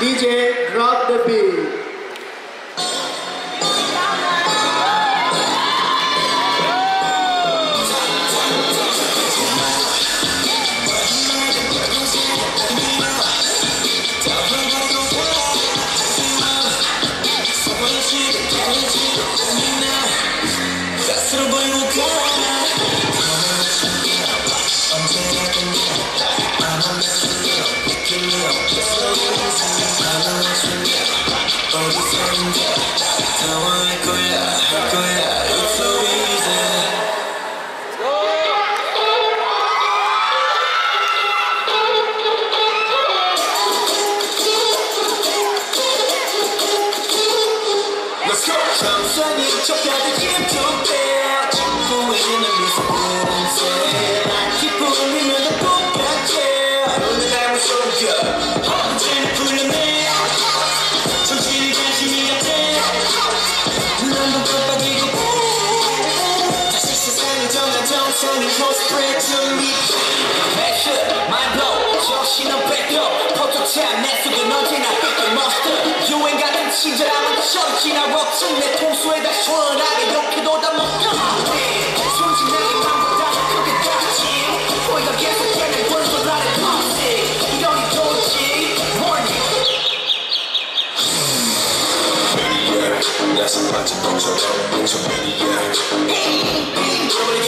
DJ drop the beat. 친절함은 처지나 럭진 내 통수에다 시원하게 욕해도 다 먹혀 순진하게 남보다 크게 닿지 호의가 계속되는 권소 나를 펀치 이러니 좋지 Maniac 나서 반짝 멈춰도 뭉쳐 Maniac